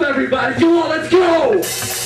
everybody. Come on, let's go!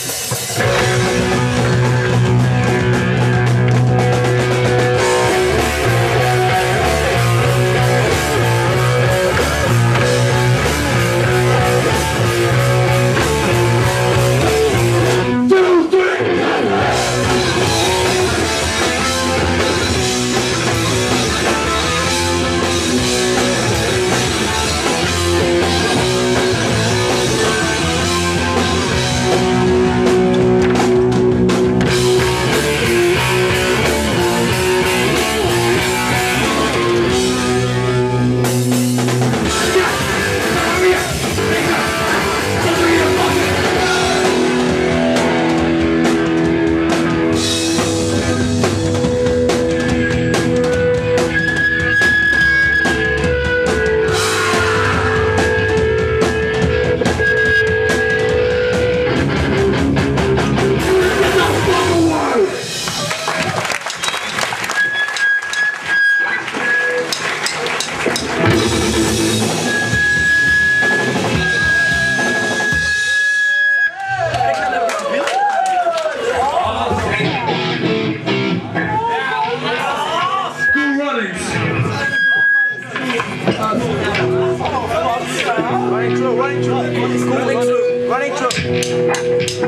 Running through.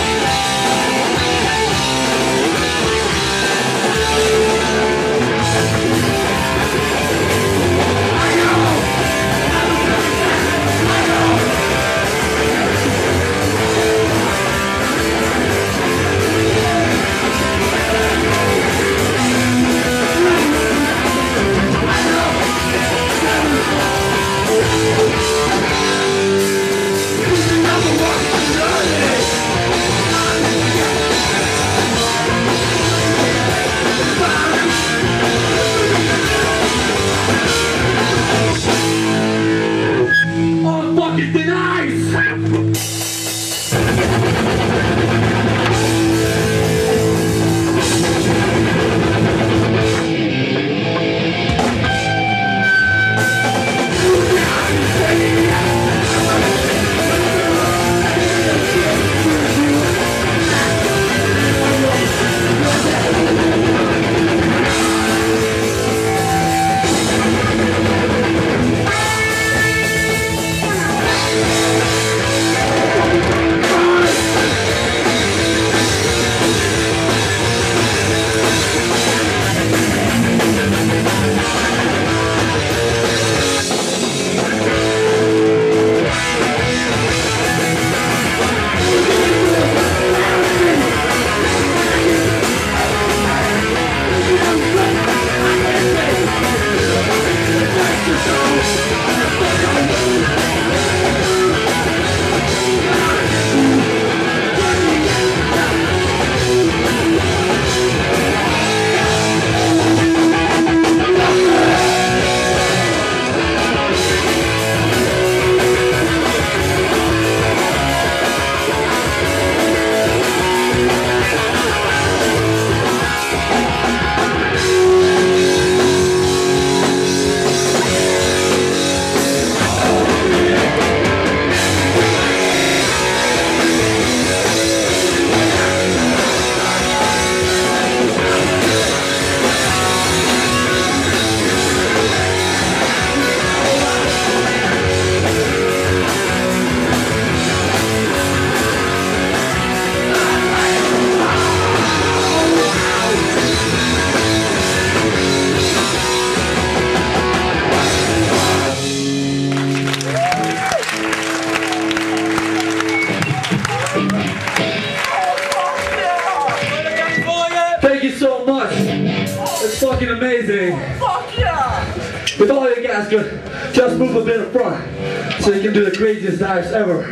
Fucking amazing. Fuck yeah! If all you guys could just move a bit in front so you can do the craziest dives ever.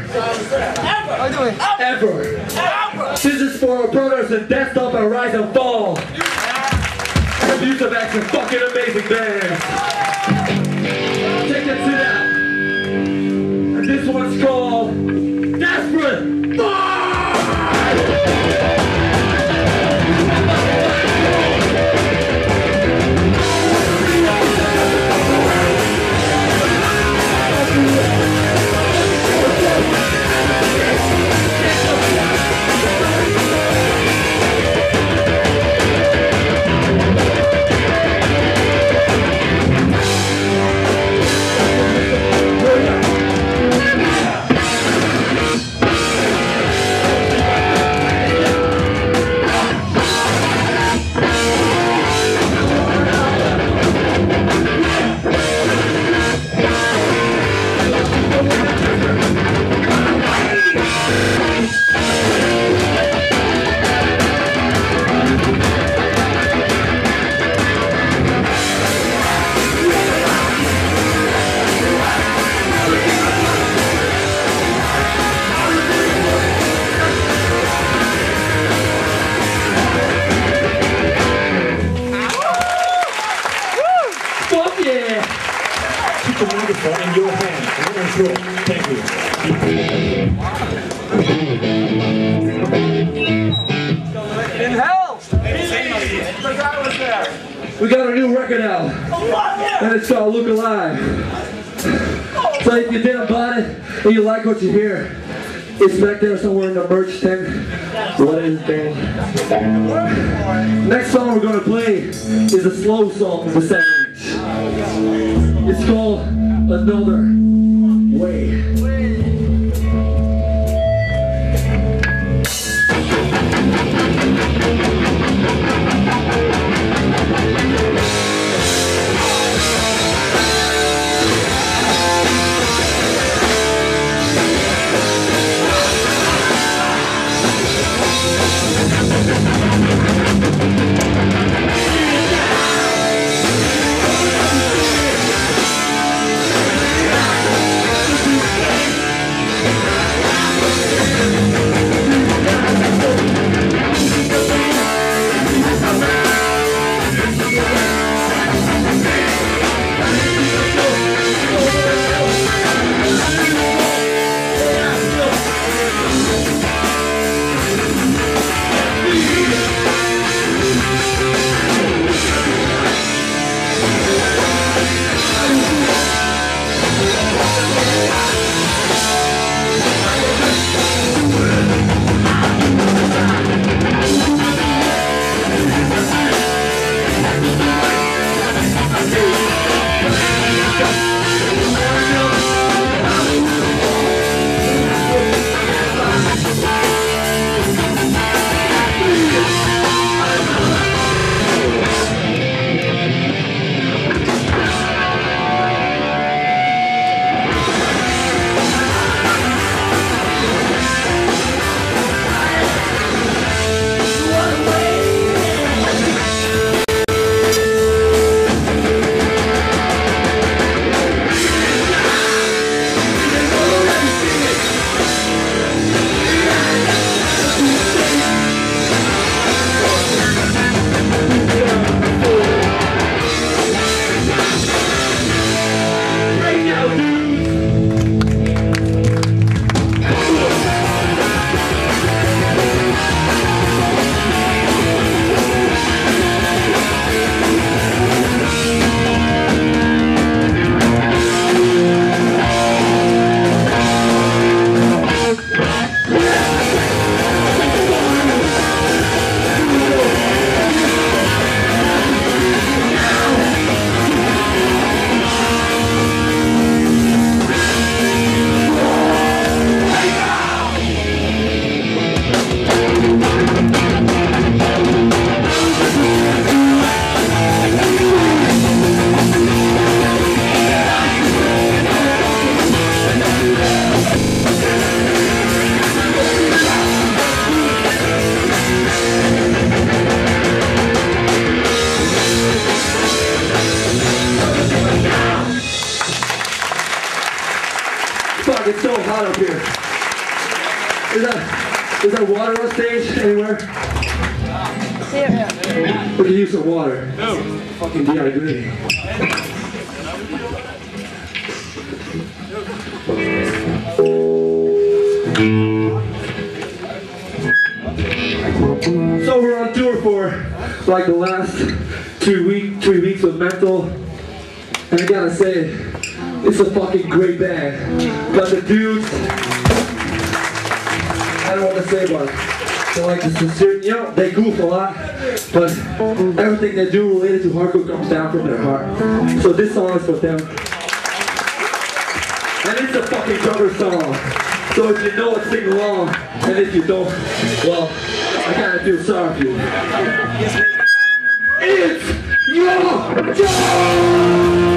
Ever. This is for our brothers in Desktop and Rise and Fall. And the use of action fucking amazing bands. Check it out. And this one's called Desperate. Thank you. In hell! The guy was there. We got a new record out, and it's called Look Alive. So if you didn't buy it, and you like what you hear, it's back there somewhere in the merch tent. What is it? Next song we're gonna play is a slow song from the 70s. It's called Another Way. It's so hot up here. Is that water on stage anywhere? Yeah. We can use some water. No. Fucking dehydrated. So we're on tour for like the last 3 weeks of Mental, and I gotta say, it's a fucking great band. Got the dudes, I don't know what to say about it. They're like the sincere, you know, they goof a lot, but everything they do related to hardcore comes down from their heart. So this song is for them. And it's a fucking cover song. So if you know it, sing along. And if you don't, well, I kinda feel sorry for you. It's your job!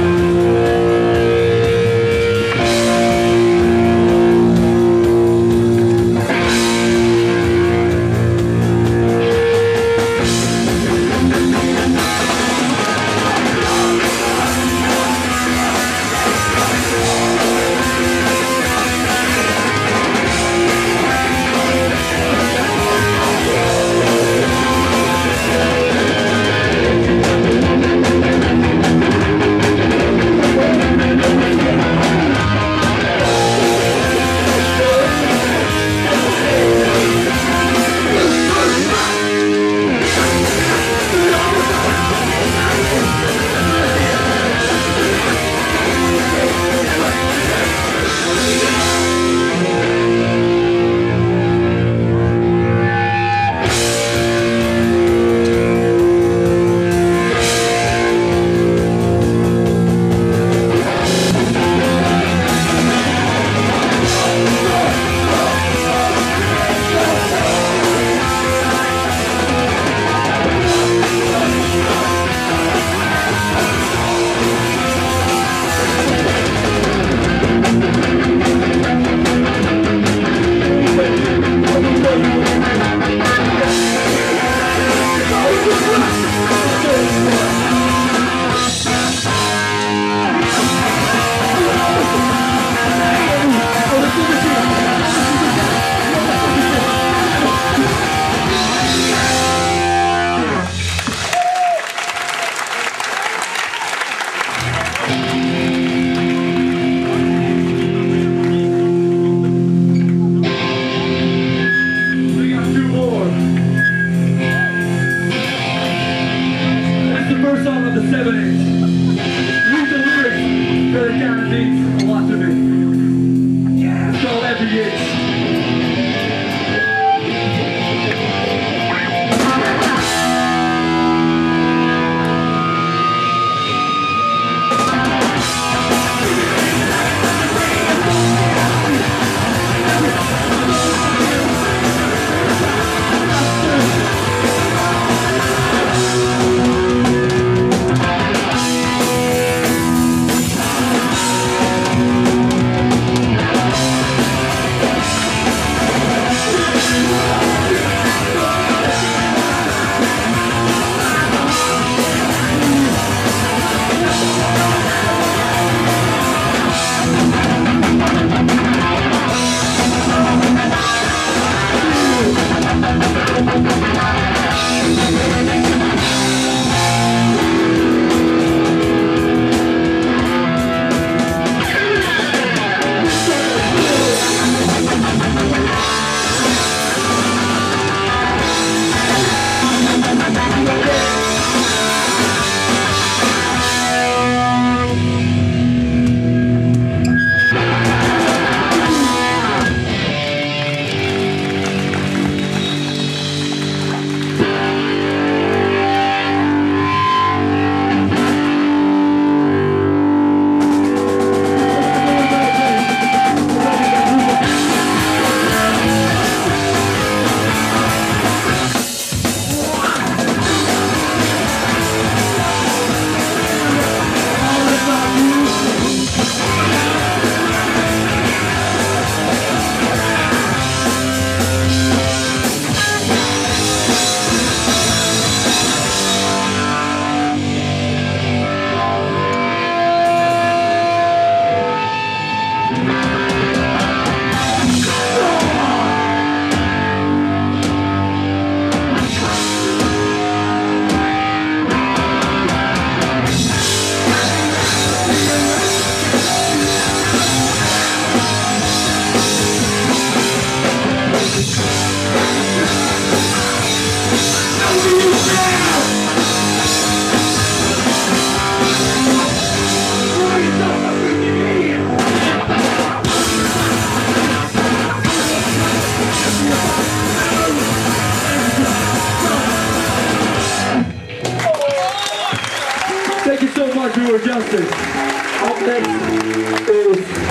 for justice. Up next is